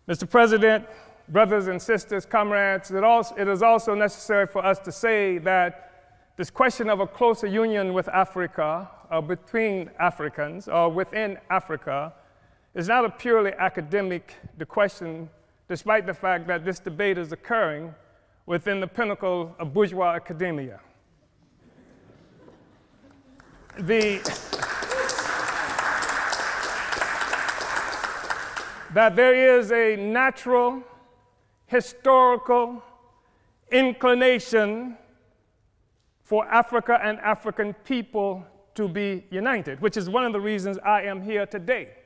Mr. President, brothers and sisters, comrades, it is also necessary for us to say that this question of a closer union with Africa, or between Africans, or within Africa, is not a purely academic question, despite the fact that this debate is occurring within the pinnacle of bourgeois academia. That there is a natural, historical inclination for Africa and African people to be united, which is one of the reasons I am here today.